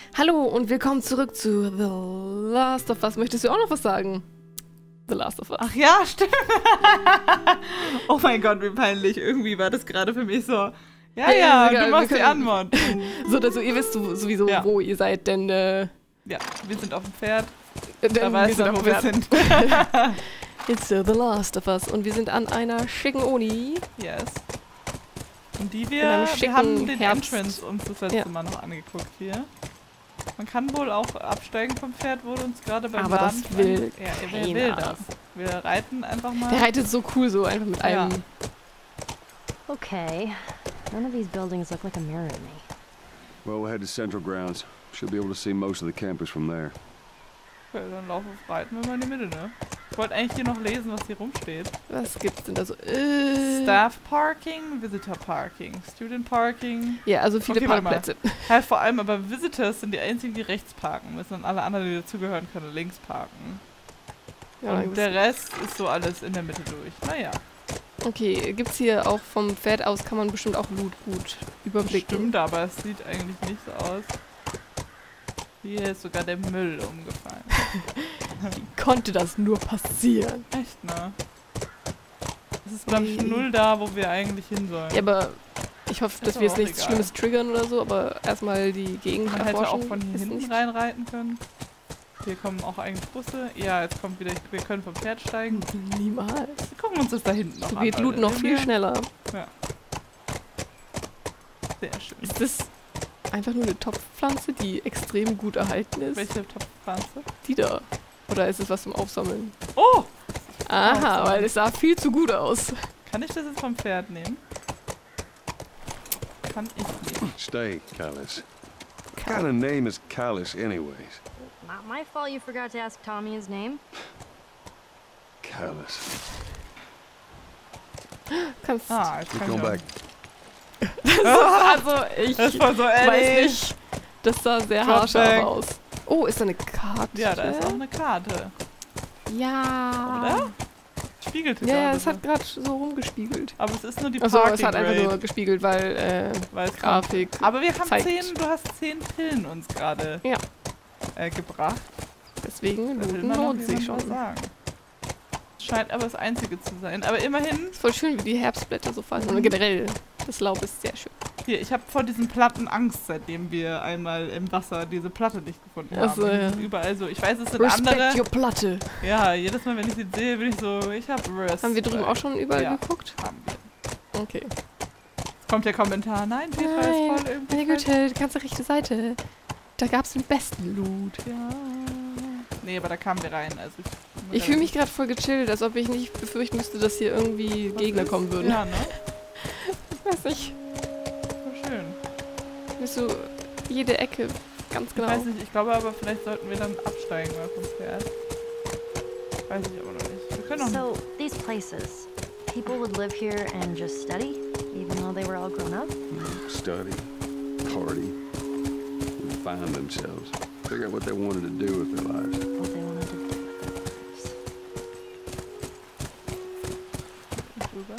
Hallo und willkommen zurück zu The Last of Us. Möchtest du auch noch was sagen? The Last of Us. Ach ja, stimmt. Oh mein Gott, wie peinlich. Irgendwie war das gerade für mich so. Ja, egal, du machst die Antwort. So, dass ihr wisst sowieso, Ja. wo ihr seid, denn Ja, wir sind auf dem Pferd. denn Da weißt du wir doch, wo sind wir auf dem sind. Pferd. It's The Last of Us und wir sind an einer schicken Uni. Yes. Und In einem wir schicken haben den Herbst. Entrance uns das letzte Ja. Mal noch angeguckt hier. Man kann wohl auch absteigen vom Pferd, wurde uns gerade beim Aber das Laden will Ja, wer keiner. will das? Wir reiten einfach mal. Der reitet so cool, so einfach mit Ja. einem. Okay. None of these buildings look like a mirror to me. Well, we'll head to Central Grounds. Should be able to see most of the campus from there. Okay, dann reiten wir mal in die Mitte, ne? Ich wollte eigentlich hier noch lesen, was hier rumsteht. Was gibt's denn da so? Staff Parking, Visitor Parking, Student Parking. Ja, also viele Okay, warte mal. Parkplätze. Halt vor allem aber Visitors sind die einzigen, die rechts parken müssen und alle anderen, die dazugehören, können links parken. Ja, Und der Rest ist so alles in der Mitte durch. Naja, okay, gibt's hier auch vom Pferd aus, kann man bestimmt auch Loot gut überblicken. stimmt, aber es sieht eigentlich nicht so aus. Hier ist sogar der Müll umgefallen. Konnte das nur passieren? Echt, ne? Es ist, glaube ich, null da, wo wir eigentlich hin sollen. Ja, aber ich hoffe, dass Ist wir aber jetzt auch nichts egal. Schlimmes triggern oder so, aber erstmal die Gegend Man hätte auch erforschen. von hier ist hinten nicht- reinreiten können. Hier kommen auch eigentlich Busse. Ja, jetzt kommt wieder, wir können vom Pferd steigen. Niemals. Wir gucken uns das da hinten noch So an. geht Loot Leute. noch viel schneller. Ja. Sehr schön. Ist das einfach nur eine Topfpflanze, die extrem gut erhalten ist? Welche Topfpflanze? Die da. Oder ist es was zum Aufsammeln? Oh! Aha, Aufsammeln. weil es sah viel zu gut aus. Kann ich das jetzt vom Pferd nehmen? Kann ich nicht. Stay, Callus. What kind of name is Callus, anyways? Not my fault you forgot to ask Tommy his name. Callus. Kannst Jetzt We're kann going ich auch- back. Also, ich Das war so weiß ehrlich. nicht. Das sah sehr Drop haarscharf back. aus. Oh, ist da eine Karte? Ja, da ist auch eine Karte. Ja. Oder? Spiegelte Ja, gerade es so. hat gerade so rumgespiegelt. Aber es ist nur die Achso, Parking es hat einfach Rate, nur gespiegelt, weil weil es Grafik. Aber wir haben zeigt. 10, du hast 10 Pillen uns gerade Ja. Gebracht. Deswegen Da will looten man noch lohnt sich jemand was schon. sagen. Scheint aber das Einzige zu sein. Aber immerhin, Ist voll schön, wie die Herbstblätter so fallen. Und generell, das Laub ist sehr schön. hier, ich habe vor diesen Platten Angst, seitdem wir einmal im Wasser diese Platte nicht gefunden haben. Ach so, Die ja. sind überall so. Ich weiß, es sind Respect andere. your Platte. Ja, jedes Mal, wenn ich sie sehe, bin ich so, ich habe Respekt. Haben wir drüben auch schon überall Ja. geguckt? Haben wir. Okay. Jetzt kommt der Kommentar, nein, Petra ist voll irgendwie. Meine Güte, die ganze rechte Seite. Da gab's den besten Loot. Ja. Nee, aber da kamen wir rein. Also Ich fühle mich gerade voll gechillt, als ob ich nicht befürchten müsste, dass hier irgendwie Gegner kommen würden. Ja, ne? Ich weiß nicht. Voll schön. Bist du jede Ecke ganz genau. Ich weiß nicht, ich glaube aber, vielleicht sollten wir dann absteigen mal vom Pferd. Weiß ich aber noch nicht. Wir können noch So, these places, people would live here and just study, even though they were all grown up? Study, party, and find themselves. Figure out what they wanted to do with their lives. What they wanted to do with their lives. drüber.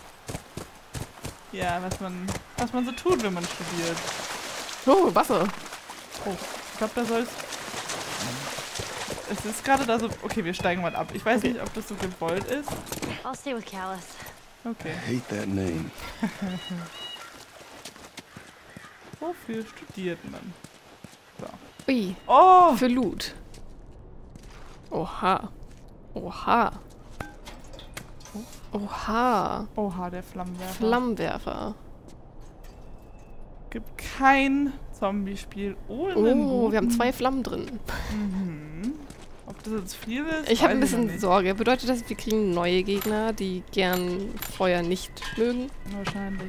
Ja, was man so tut, wenn man studiert. Oh, Wasser. Oh, ich glaube, da soll es ist gerade da so... Okay, wir steigen mal ab. Ich weiß nicht, ob das so gewollt ist. I'll stay with Callus. Okay. I hate that name. Wofür studiert man? Ui, Oh! für Loot. Oha. Oha. Oha. Oha, der Flammenwerfer. Flammenwerfer. Gibt kein Zombie-Spiel ohne Oh, wir haben guten- 2 Flammen drin. Mhm. Ob das jetzt viel ist, Ich habe ein weiß noch bisschen nicht. Sorge. Bedeutet das, wir kriegen neue Gegner, die gern Feuer nicht mögen? Wahrscheinlich.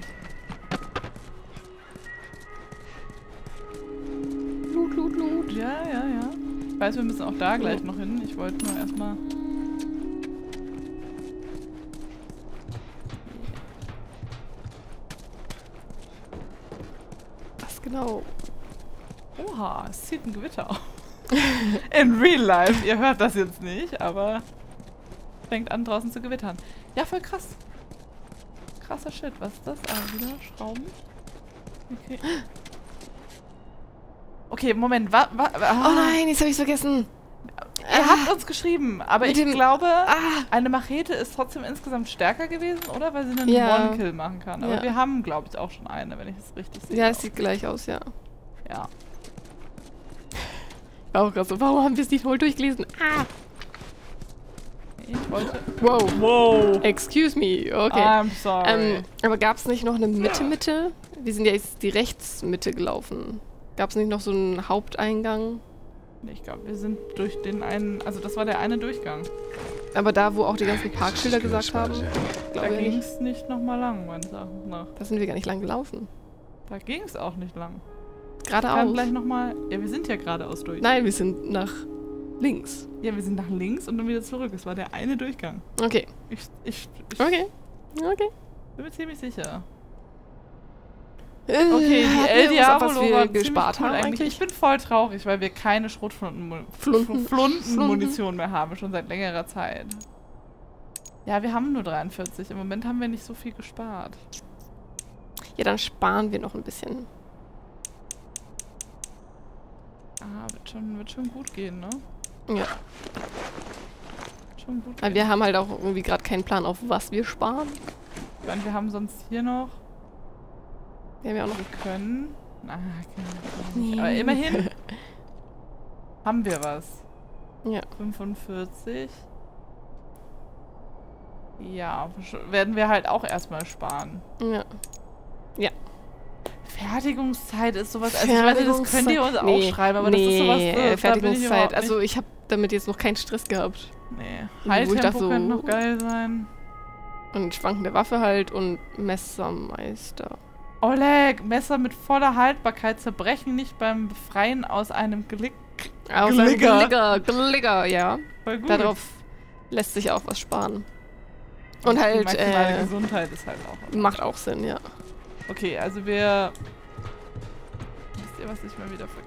Loot, Loot, Loot. Ja. Ich weiß, wir müssen auch da gleich noch hin. Ich wollte nur erstmal... Was genau? Oha, es zieht ein Gewitter auf. In real life. Ihr hört das jetzt nicht, aber fängt an draußen zu gewittern. Ja, voll krass. Krasser Shit. Was ist das? Ah, wieder Schrauben. Okay. Okay, Moment. Oh nein, jetzt habe ich vergessen. Ihr habt uns geschrieben, aber Mit ich dem- glaube, eine Machete ist trotzdem insgesamt stärker gewesen, oder? Weil sie einen Ja. One-Kill machen kann. Aber Ja. wir haben, glaube ich, auch schon eine, wenn ich es richtig sehe. Ja, es sieht gleich aus, ja. Ja. Auch gerade so, warum haben wir es nicht voll durchgelesen? Ich wollte... Wow. Wow. Excuse me. Okay. I'm sorry. Aber gab es nicht noch eine Mitte? Wir sind ja jetzt die Rechtsmitte gelaufen. Gab es nicht noch so einen Haupteingang? Ich glaube, wir sind durch den einen... Also das war der eine Durchgang. Aber da, wo auch die ganzen Parkschilder gesagt haben, Da glaube ging ich, es nicht nochmal lang, meines Erachtens nach. da sind wir gar nicht lang gelaufen. Da ging es auch nicht lang. Dann Geradeaus. gleich nochmal... Ja, wir sind ja geradeaus durch. Nein, wir sind nach links. Ja, wir sind nach links und dann wieder zurück. Es war der eine Durchgang. Okay. Ich Okay. Okay. bin mir ziemlich sicher. Okay, Okay, die El Diablo was wir war gespart ziemlich cool haben eigentlich. eigentlich. Ich bin voll traurig, weil wir keine Schrotflunten-Munition mehr haben, schon seit längerer Zeit. Ja, wir haben nur 43. Im Moment haben wir nicht so viel gespart. Ja, dann sparen wir noch ein bisschen. Wird schon gut gehen, ne? Ja. Schon gut Aber gehen. wir haben halt auch irgendwie gerade keinen Plan, auf was wir sparen. Ich meine, wir haben sonst hier noch... Wir haben ja auch noch... Wir können... Aber immerhin haben wir was. Ja. 45. Ja, werden wir halt auch erstmal sparen. Ja. Ja. Fertigungszeit ist sowas, also ich weiß nicht, das könnt ihr uns auch schreiben, aber das ist sowas... Fertigungszeit. Also ich habe damit jetzt noch keinen Stress gehabt. Nee, Wo ich dachte Heiltempo so- könnte noch geil sein. Und schwankende Waffe halt und Messermeister. Oleg, Messer mit voller Haltbarkeit zerbrechen nicht beim Befreien aus einem Glick. Aus einem Glicker, ja. Voll gut. Darauf lässt sich auch was sparen. Und halt, Die maximale Gesundheit ist halt auch. macht auch Sinn, ja. Okay, also wir... Wisst ihr, was ich mal wieder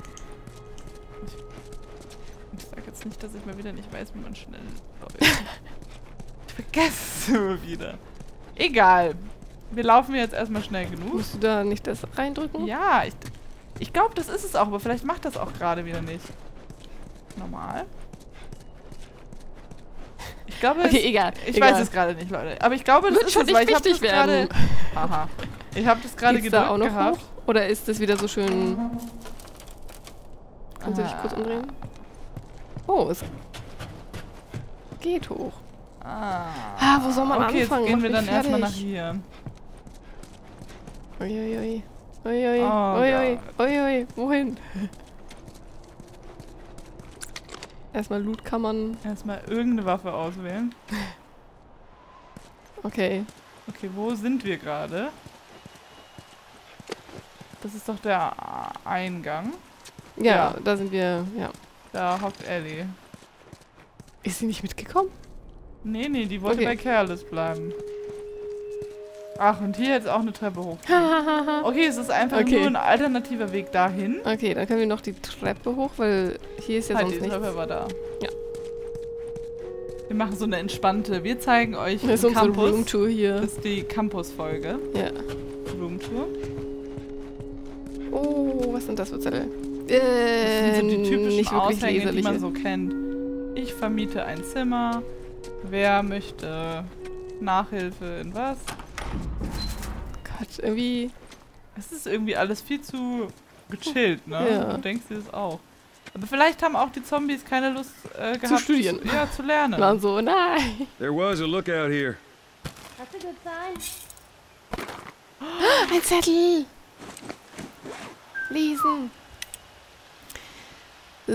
Ich sag jetzt nicht, dass ich mal wieder nicht weiß, wie man schnell läuft. Ich vergesse es immer wieder. Egal. Wir laufen jetzt erstmal schnell genug. Musst du da nicht das reindrücken? Ja, ich glaube, das ist es auch, aber vielleicht macht das auch gerade wieder nicht. Normal. Ich glaube, Okay, egal. ich egal. weiß es gerade nicht, Leute. Aber ich glaube, das Wird ist schon es, nicht weil ich habe wichtig das gerade... werden. Haha. Ich habe das gerade Geht's da auch gedrückt noch gehabt. hoch? Oder ist das wieder so schön... Kannst du dich kurz umdrehen? Oh, es geht hoch. Ah, wo soll man okay, anfangen? jetzt gehen Mach wir mich dann erstmal nach fertig. hier. Uiuiui. Uiui. Oh Uiui. Gott. Uiui. Wohin? Erstmal Lootkammern. Erstmal irgendeine Waffe auswählen. Okay. Okay, wo sind wir gerade? Das ist doch der Eingang. Ja, Ja. da sind wir, ja. Da hockt Ellie. Ist sie nicht mitgekommen? Nee, die wollte Okay. bei Careless bleiben. Ach, und hier jetzt auch eine Treppe hoch. Okay, es ist einfach Okay. nur ein alternativer Weg dahin. Okay, dann können wir noch die Treppe hoch, weil hier ist ja Halt, sonst die nichts. Treppe war da. Ja. Wir machen so eine entspannte. Wir zeigen euch Das ist den unsere Campus. Roomtour hier. Das ist die Campus-Folge. Ja. Roomtour. Oh, was sind das für Zettel? Das sind so die typischen nicht wirklich Aushänge, die leserliche. man so kennt. Ich vermiete ein Zimmer. Wer möchte Nachhilfe in was? Gott, irgendwie... Es ist irgendwie alles viel zu gechillt, ne? Ja. Du denkst dir das auch. Aber vielleicht haben auch die Zombies keine Lust gehabt, studieren. zu lernen. Waren so, nein. There was a lookout here. That's a good sign. Ein Zettel. Lesen. So,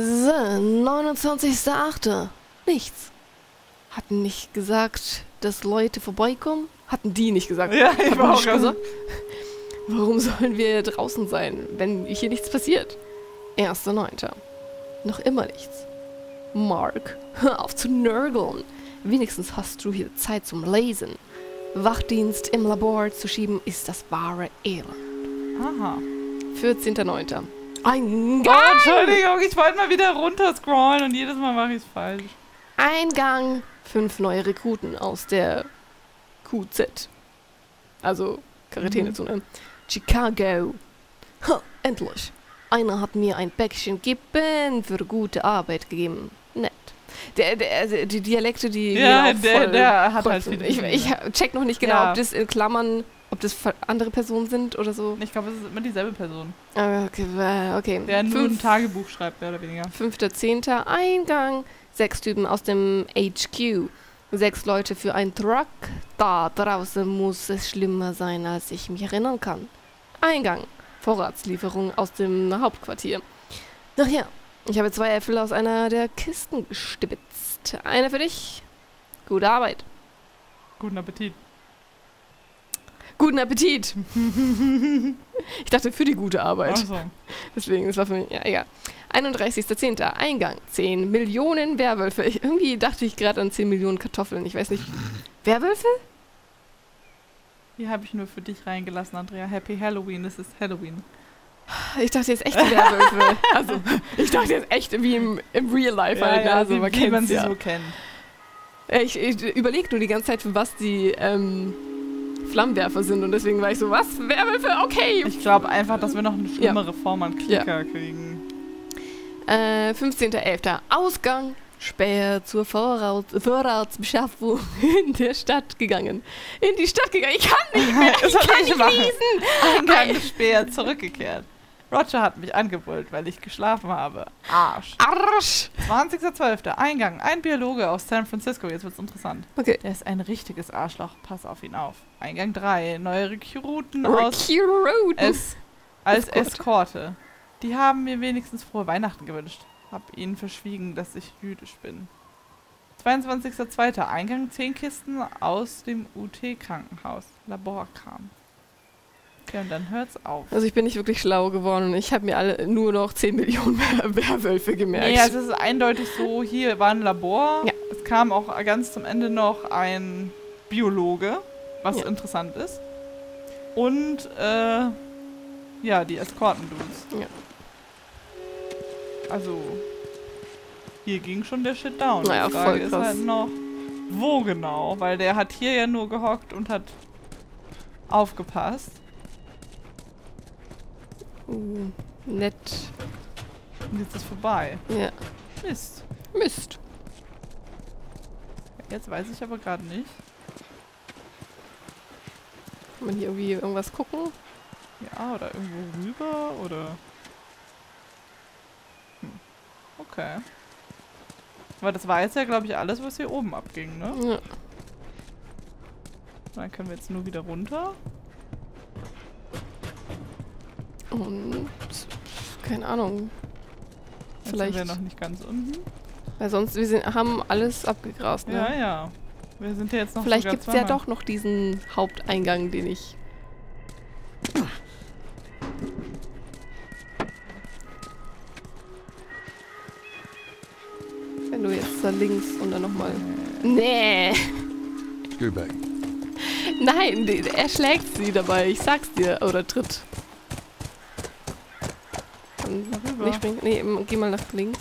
29.08. Nichts. Hatten nicht gesagt, dass Leute vorbeikommen? Hatten die nicht gesagt? Ja, ich Hatten war die auch nicht gesagt? Warum sollen wir draußen sein, wenn hier nichts passiert? 1.9. Noch immer nichts. Mark, hör auf zu nörgeln. Wenigstens hast du hier Zeit zum Lesen. Wachdienst im Labor zu schieben ist das wahre Elend. Aha. 14.9. Ein Oh, Gang! Entschuldigung, ich wollte mal wieder runterscrollen und jedes Mal mache ich es falsch. Eingang. 5 neue Rekruten aus der QZ. Also Quarantänezone. Chicago. Ha, endlich. Einer hat mir ein Päckchen Kippen für gute Arbeit gegeben. Nett. Die Dialekte, die Ja, mir auch voll der hat halt kreuzen. viele Ich check noch nicht genau, Ja. ob das in Klammern, ob das andere Personen sind oder so. Ich glaube, es ist immer dieselbe Person, Okay. der nur ein Tagebuch schreibt, mehr oder weniger. 5.10. Eingang. 6 Typen aus dem HQ. 6 Leute für einen Truck. Da draußen muss es schlimmer sein, als ich mich erinnern kann. Eingang. Vorratslieferung aus dem Hauptquartier. Ach ja, ich habe 2 Äpfel aus einer der Kisten gestibitzt. Eine für dich. Gute Arbeit. Guten Appetit. Guten Appetit. Ich dachte für die gute Arbeit. Achso. Deswegen, das war für mich, ja, egal. 31.10. Eingang. 10 Millionen Werwölfe. Irgendwie dachte ich gerade an 10 Millionen Kartoffeln. Ich weiß nicht. Werwölfe? Die habe ich nur für dich reingelassen, Andrea. Happy Halloween, es ist Halloween. Ich dachte jetzt echte Werwölfe. Also, ich dachte jetzt echt wie im Real Life halt. ja, Also, man wie man kennt's sie ja. so kennt. Ich überlege nur die ganze Zeit, für was die Flammenwerfer sind. Und deswegen war ich so, was? Werwölfe? Okay. Ich glaube einfach, dass wir noch eine schlimmere Form an Klicker kriegen. 15.11. Ausgang. Späher zur Vorratsbeschaffung in der Stadt gegangen. In die Stadt gegangen. Ich kann nicht mehr. Das Ich hat kann er nicht gemacht. lesen. Eingang späher zurückgekehrt. Roger hat mich angebrüllt, weil ich geschlafen habe. Arsch. Arsch. 20.12. Eingang. Ein Biologe aus San Francisco. Jetzt wird's interessant. Okay. Der ist ein richtiges Arschloch. Pass auf ihn auf. Eingang 3. Neue Rekruten aus Recruiten. als Eskorte. Eskorte. Die haben mir wenigstens frohe Weihnachten gewünscht. Hab ihnen verschwiegen, dass ich jüdisch bin. 22.02. Eingang 10 Kisten aus dem UT-Krankenhaus. Laborkram. Okay, und dann hört's auf. Also ich bin nicht wirklich schlau geworden. Ich habe mir alle nur noch 10 Millionen Werwölfe gemerkt. Nee, also es ist eindeutig so, hier war ein Labor. Ja. Es kam auch ganz zum Ende noch ein Biologe, was Ja. interessant ist. Und, ja, die Eskorten-Dudes. Ja. Also, hier ging schon der Shit down. Naja, Die Frage voll ist krass. halt noch, wo genau? Weil der hat hier ja nur gehockt und hat aufgepasst. Nett. Und jetzt ist vorbei. Ja. Mist. Mist. Jetzt weiß ich aber gerade nicht. Kann man hier irgendwie irgendwas gucken? Ja, oder irgendwo rüber, oder... Okay. Aber das war jetzt ja, glaube ich, alles, was hier oben abging, ne? Ja. Dann können wir jetzt nur wieder runter. Und keine Ahnung. Jetzt Vielleicht. sind wir noch nicht ganz unten. Weil sonst, haben alles abgegrast, ne? Ja, ja. Wir sind ja jetzt noch Vielleicht sogar gibt es ja zweimal. doch noch diesen Haupteingang, den ich... Wenn du jetzt da links und dann nochmal... Nee! Scoot back. Nein, er schlägt sie dabei, ich sag's dir. Oder tritt. Rüber. Nicht springen. Nee, geh mal nach links.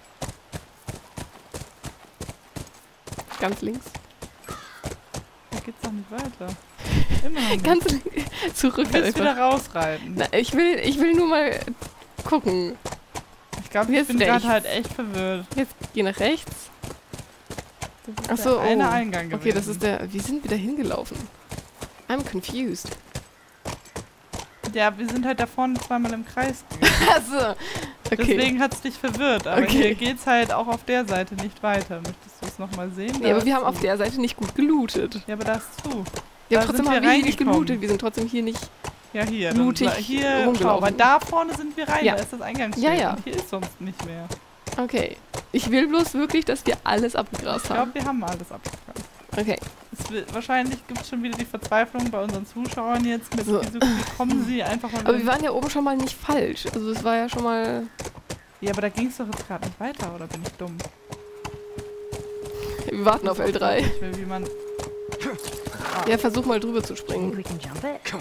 Ganz links. Da geht's doch nicht weiter. Immer noch nicht. Ganz links. Zurück Du willst einfach. wieder rausreiten. Na, ich will nur mal gucken. Ich glaube, ich Jetzt bin gerade rechts. halt echt verwirrt. Jetzt geh nach rechts. Das ist Ach so, der eine oh. Eingang gewesen. Okay, das ist der... Wie sind wir da hingelaufen? I'm confused. Ja, wir sind halt da vorne zweimal im Kreis gegangen. Also, okay. Deswegen hat's dich verwirrt. Aber Okay. hier geht's halt auch auf der Seite nicht weiter. Möchtest du es nochmal sehen? Nee, Da aber wir ist haben auf zu. der Seite nicht gut gelootet. Ja, aber da ist zu. Ja, Da trotzdem sind haben wir wir hier nicht reingekommen. gelootet. Wir sind trotzdem hier nicht... Ja, hier. Blutig Dann, hier, schau, rumgelaufen. aber da vorne sind wir rein. Ja. Da ist das Eingangsschild. Ja, ja. Und hier ist sonst nicht mehr. Okay. Ich will bloß wirklich, dass wir alles abgegrast Ich haben. glaube, wir haben alles abgefragt. Okay. Wahrscheinlich gibt es schon wieder die Verzweiflung bei unseren Zuschauern jetzt. Mit So. wieso wie kommen sie einfach mal... Aber wir waren ja oben schon mal nicht falsch. Also es war ja schon mal... Ja, aber da ging es doch jetzt gerade nicht weiter, oder bin ich dumm? Wir warten auf L3. Ich will, wie man... Ja, versuch mal drüber zu Think springen. we can jump it?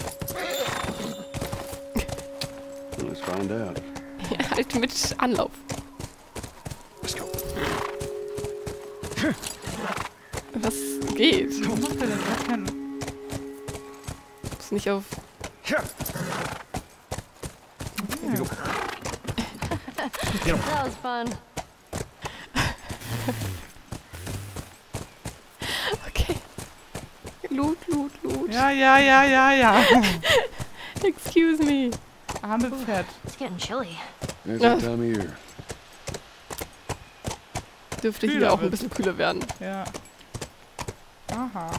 Let's find out. Ja, halt mit Anlauf. Let's go. Was geht? Was macht der denn? Ich kann... Ist nicht auf... Ja. That was fun. Okay. Loot. Ja. Excuse me. Arme Pferd. It's getting chilly. There's that time of year. Dürfte Kühler hier auch ein wird's. bisschen kühler werden. Ja. Aha.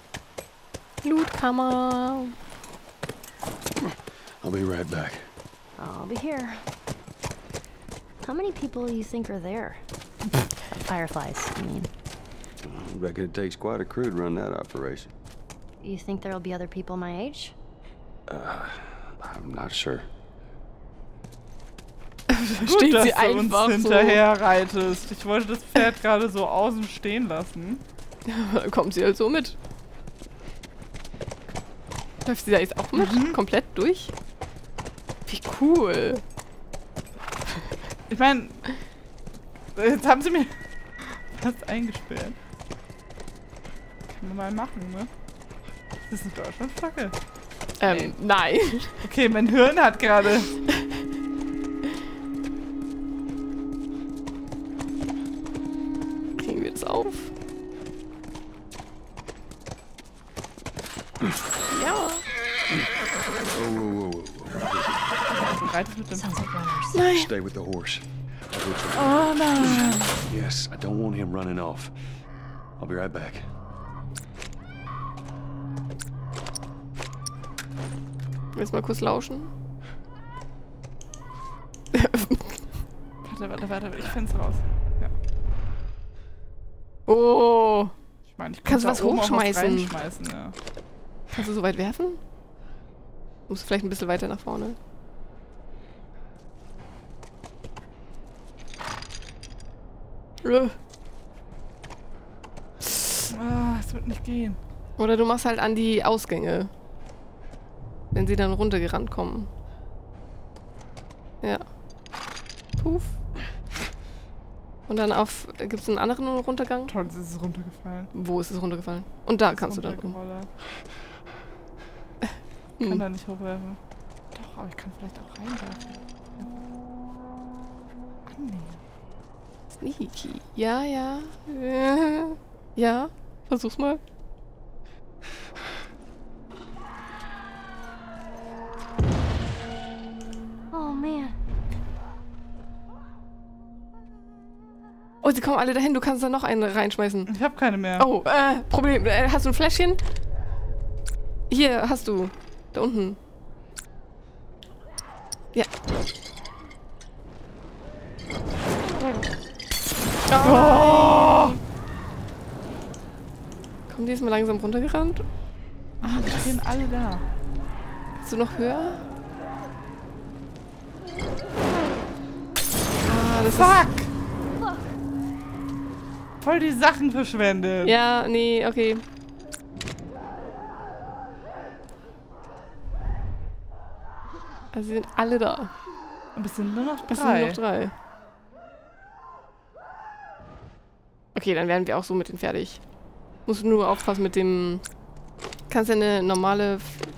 Lootkammer. I'll be right back. I'll be here. How many people do you think are there? Fireflies, I mean. I reckon it takes quite a crew to run that operation. You think there'll be other people my age? I'm not sure. Gut, Steht dass sie du uns einfach so. hinterher reitest. Ich wollte das Pferd gerade so außen stehen lassen. Dann kommt sie halt so mit. Läuft sie da jetzt auch mit? Komplett durch? Wie cool. Ich meine, jetzt haben sie mir fast eingesperrt. Kann man mal machen, ne? Das ist eine Deutschlandflagge. Nein. Okay, mein Hirn hat gerade... Kriegen wir das auf? Ja. Whoa. Du reitest mit dem... Sounds like runners. Nein. Stay with the horse. I'll go check. Oh nein! Yes, I don't want him running off. I'll be right back. Willst du mal kurz lauschen? Warte, ich find's raus. Ja. Oh. Ich meine, ich Kannst kann du da was oben auch hochschmeißen? reinschmeißen, ja. Kannst du so weit werfen? Musst du vielleicht ein bisschen weiter nach vorne. Ah, es wird nicht gehen. Oder du machst halt an die Ausgänge. Wenn sie dann runtergerannt kommen. Ja. Puff. Und dann auf... Gibt es einen anderen Runtergang? Toll, es ist runtergefallen. Wo ist es runtergefallen? Und da Es ist kannst du dann... runtergerollert. Ich kann Hm. da nicht hochwerfen. Doch, aber ich kann vielleicht auch reinwerfen. Annehmen. Sneaky. Ja. Ja, versuch's mal. Oh man. Oh, sie kommen alle dahin. Du kannst da noch einen reinschmeißen. Ich habe keine mehr. Oh, Problem. Hast du ein Fläschchen? Hier, hast du. Da unten. Ja. Oh. Kommen die jetzt mal langsam runtergerannt? Ah, die stehen alle da. Bist du noch höher? Ah, das Fuck! Voll die Sachen verschwendet. ist... Ja, nee, okay. Also sie sind alle da. Und es sind nur noch Es sind drei. nur noch 3. Okay, dann werden wir auch so mit denen fertig. Musst du nur aufpassen mit dem... Kannst ja eine normale...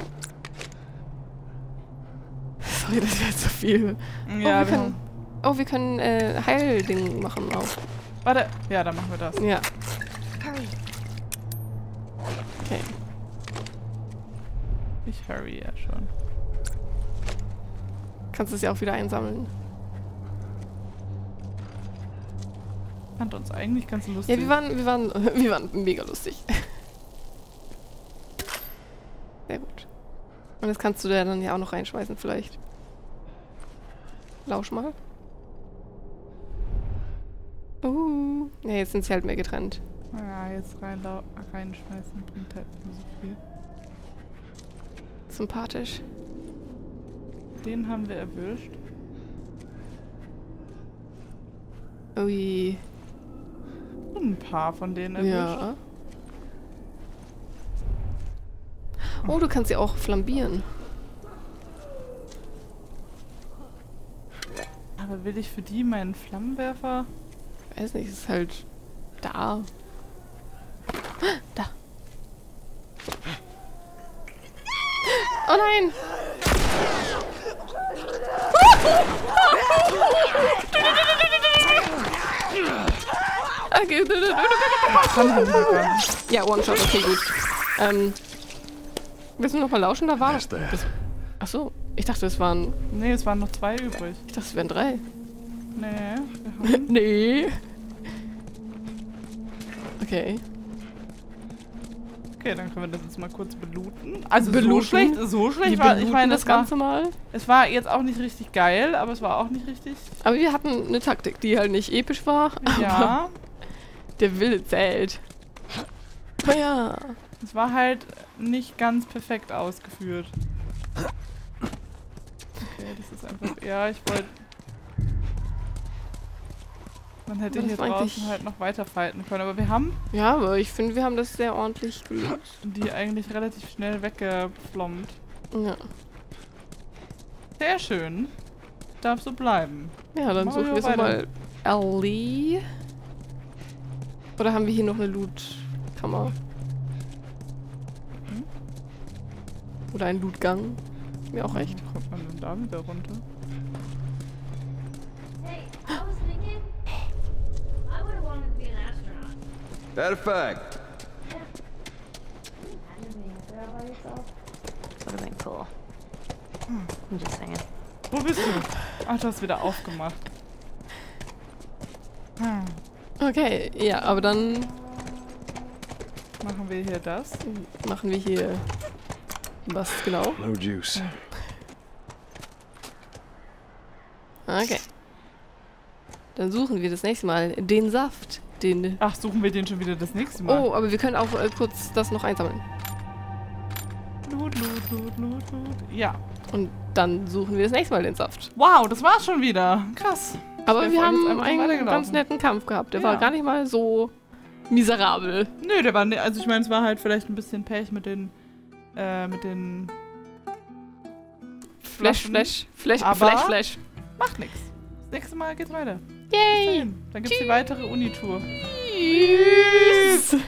Sorry, das wäre jetzt so viel. Ja, wir können Heilding machen auch. Warte. Ja, dann machen wir das. Ja, Hurry. okay. Ich hurry ja schon. Kannst es ja auch wieder einsammeln. Fand uns eigentlich ganz lustig. Ja, wir waren mega lustig. Sehr gut. Und das kannst du da dann ja auch noch reinschmeißen vielleicht. Lausch mal. Ja, jetzt sind sie halt mehr getrennt. Ja, jetzt reinschmeißen bringt halt nicht so viel. Sympathisch. Den haben wir erwischt. Ui. Und ein paar von denen erwischt. Ja. Oh, du kannst sie auch flambieren. Aber will ich für die meinen Flammenwerfer? Weiß nicht, es ist halt da. Da. Oh nein! Okay. Ja, One-Shot, okay, gut. Willst du noch mal lauschen? Da war That's that. Achso, ich dachte, es waren... Nee, es waren noch 2 übrig. Ich dachte, es wären 3. Nee. Nee. Okay. Okay, dann können wir das jetzt mal kurz belooten. Also Belooten? so schlecht Wir war, ich meine, das Ganze mal. Es war jetzt auch nicht richtig geil, aber es war auch nicht richtig, Aber wir hatten eine Taktik, die halt nicht episch war. ja. Der Wille zählt. Oh ja. Es war halt nicht ganz perfekt ausgeführt. Okay, das ist einfach, ja, ich wollte... Man hätte Das hier war eigentlich- draußen halt noch weiter fighten können, aber wir haben Ja, aber ich finde, wir haben das sehr ordentlich gelöst. die eigentlich relativ schnell weggeflommt. Ja. Sehr schön. Darf so bleiben. Ja, dann Machen wir suchen wir so weiter. mal Ellie. Oder haben wir hier noch eine Loot-Kammer? Oder einen Loot-Gang? Mir auch recht. Wie kommt man denn da wieder runter? Hey, I was thinking, I would have wanted to be an astronaut. That a fact? Would have been cool. I'm just saying. Wo bist du? Ach, du hast wieder aufgemacht. Okay, ja, aber dann Machen wir hier das. machen wir hier was genau. No juice. Okay. Dann suchen wir das nächste Mal den Saft. Den. Ach, suchen wir den schon wieder das nächste Mal. Oh, aber wir können auch kurz das noch einsammeln. Loot. Ja. Und dann suchen wir das nächste Mal den Saft. Wow, das war's schon wieder. Krass. Aber Der wir Folge ist haben einfach so einen weitergelaufen. ganz netten Kampf gehabt. Der Ja. war gar nicht mal so miserabel. Nö, der war also ich meine, es war halt vielleicht ein bisschen Pech mit den Flash. Aber- Macht nix. Das nächste Mal geht's weiter. Bis Yay! dahin. Dann gibt's die weitere Unitour. Tschüss!